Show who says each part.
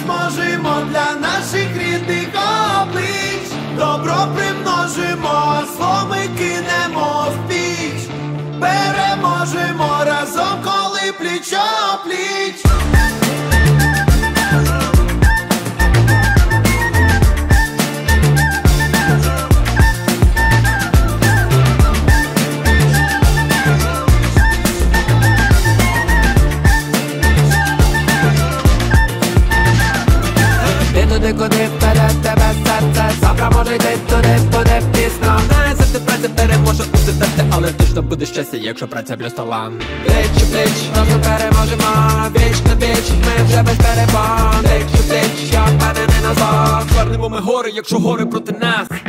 Speaker 1: зможемо для наших рідних облич. Добро примножимо, зло ми кинемо в піч. Переможемо разом, коли пліч-о-пліч.
Speaker 2: Куди вперед тебе серце, завтра може йти туди, буде пізно. Не завжди праця переможе усе, але точно буде щастя, якщо праця плюс талант. Пліч у пліч, разом переможемо, віч на віч, ми вже без перебан. Пліч у пліч, я впевнений назад. Звернемо ми гори, якщо гори проти нас.